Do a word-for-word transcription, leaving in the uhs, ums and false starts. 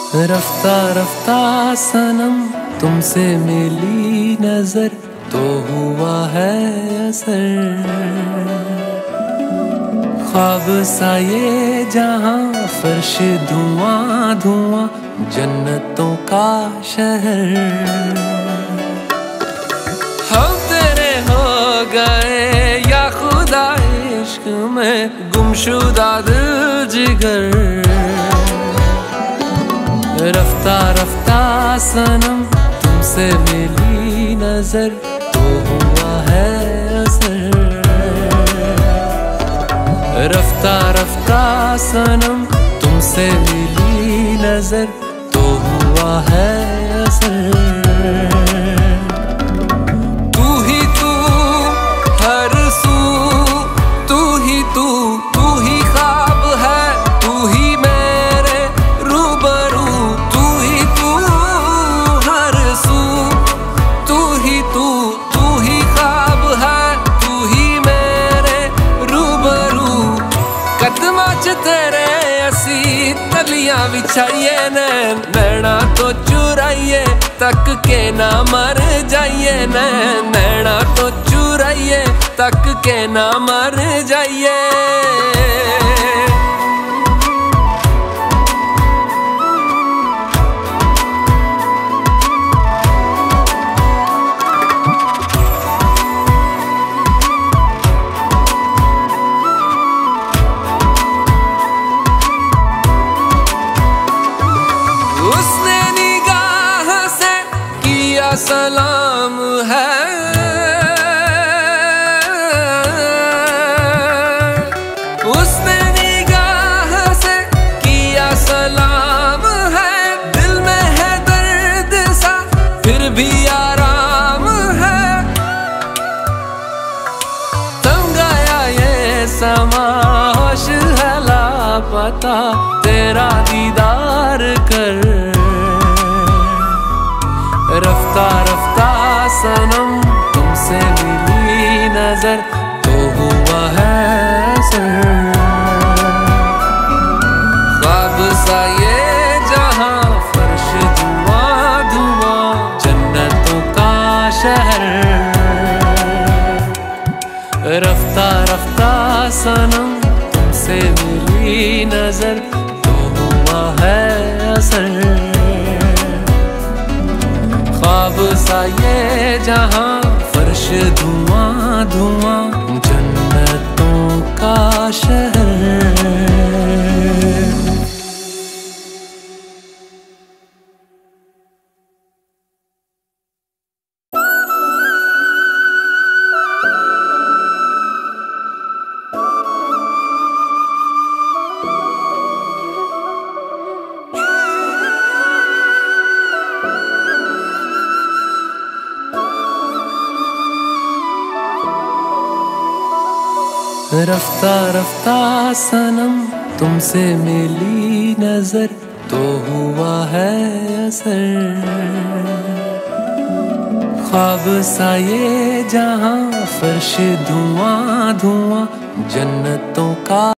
रफ्ता रफ्ता सनम तुमसे मिली नजर तो हुआ है असर। ख्वाब सा ये जहां फर्श धुआं धुआं जन्नतों का शहर। हम तेरे हो गए या खुदा इश्क में गुमशुदा दिल जिगर। रफ्ता रफ्ता सनम तुमसे मिली नजर तो हुआ है असर। रफ्ता रफ्ता सनम तुमसे मिली नजर तो हुआ है असर। तू ही तू हर सू, तू ही तू, तू ही ख्वाब है, तू ही मेरे रूबरू। तू ही तू हर सू, तू ही तू, तू ही ख्वाब है, तू ही मेरे रूबरू। कदमां च तेरे असी तलियां बिछाइए नैन, नैना तो चुराइए तक के ना मर जाइए नैन, नैना तो चुराइए तक के ना मर जाइए। उसने निगाह से किया सलाम है, उसने निगाह से किया सलाम है। दिल में है दर्द सा फिर भी आराम है। तंग आया ये समा होश है लापता तेरा दीदार कर। रफ्ता रफ्ता सनम तुमसे मिली नजर तो हुआ है असर। ख्वाब सा ये जहां फर्श धुआं धुआं जन्नतों का शहर। रफ्ता रफ्ता सनम तुमसे मिली नजर तो हुआ है असर। ख्वाब सा ये जहां फर्श धुआं धुआं जन्नतों का शहर। रफ्ता रफ्ता सनम तुमसे मिली नजर तो हुआ है असर। ख्वाब सा ये जहां फर्श धुआं धुआं जन्नतों का